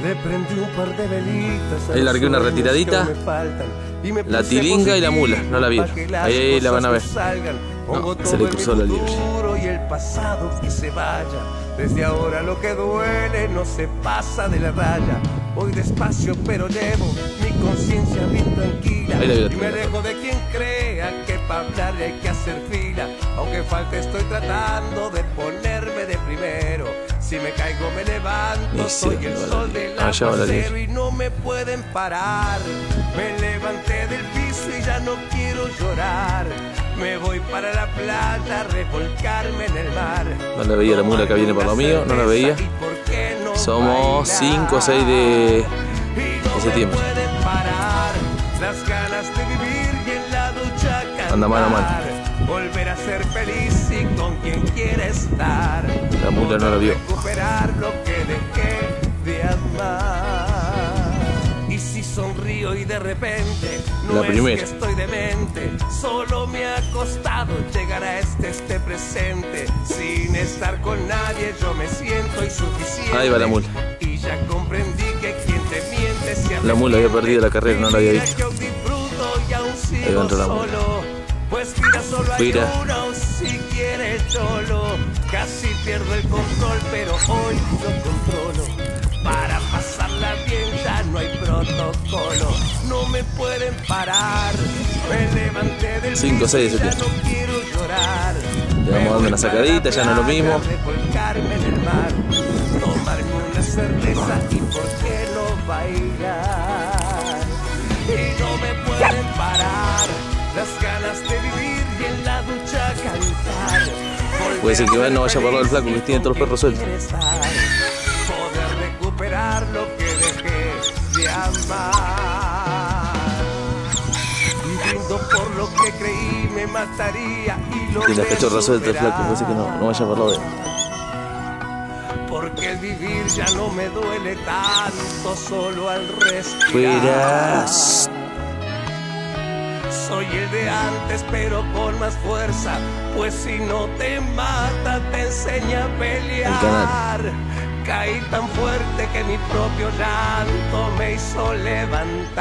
Le prendí un par de velitas. Ahí largué una retiradita. La tilinga y la mula, no la vieron. Ahí la van a ver. No, se le cruzó la liebre. Y el pasado que se vaya. Desde ahora lo que duele no se pasa de la raya. Voy despacio pero llevo mi conciencia bien tranquila. Y me alejo de quien crea que para hablar hay que hacer fila. Aunque falte estoy tratando de ponerme de primero. Si me caigo me levanto, soy el sol del aguacero y no me pueden parar. Me levanté del piso y ya no quiero llorar. Me voy para la playa a revolcarme en el mar. No la veía la mula que viene por lo mío, no la veía. Somos 5 o 6 de septiembre. Las ganas de vivir y en la ducha cantar. Anda mano a mano. Volver a ser feliz y con quien quiere estar. La mula no la vio. Recuperar lo que dejé de amar. Y si sonrío y de repente no es que estoy demente, solo me ha costado llegar a este presente. Sin estar con nadie yo me siento insuficiente. Ahí va la mula. Y ya comprendí que quien te miente se la mula había perdido la carrera, no la había visto. Ahí va la mula. Pues mira, solo hay uno, si quieres solo. Casi pierdo el control, pero hoy lo controlo. Para pasarla bien ya no hay protocolo. No me pueden parar. Me levanté del 5 o 6 de septiembre. Ya no quiero llorar. Le vamos dando una sacadita, ya no es lo mismo. Revolcarme en el mar. Tomarme una cerveza y por qué no bailar. Y no me pueden parar. Las ganas de vivir y en la ducha cantar. Puede ser que no vaya a hablar del flaco que tiene todos los perros sueltos. Poder recuperar lo que dejé de amar. Viviendo por lo que creí me mataría y lo tiene las cachorras sueltas el flaco, puede ser que no vaya a hablar de él. Porque el vivir ya no me duele tanto, solo al respirar. Fuera. Soy el de antes pero con más fuerza, pues si no te mata te enseña a pelear. Caí tan fuerte que mi propio llanto me hizo levantar.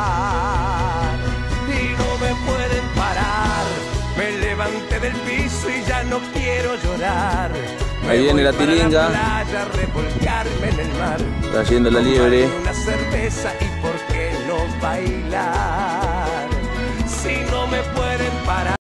Y no me pueden parar. Me levanté del piso y ya no quiero llorar. Ahí viene la tilinga. Está yendo la liebre. Una cerveza y por qué no bailar. Si no me pueden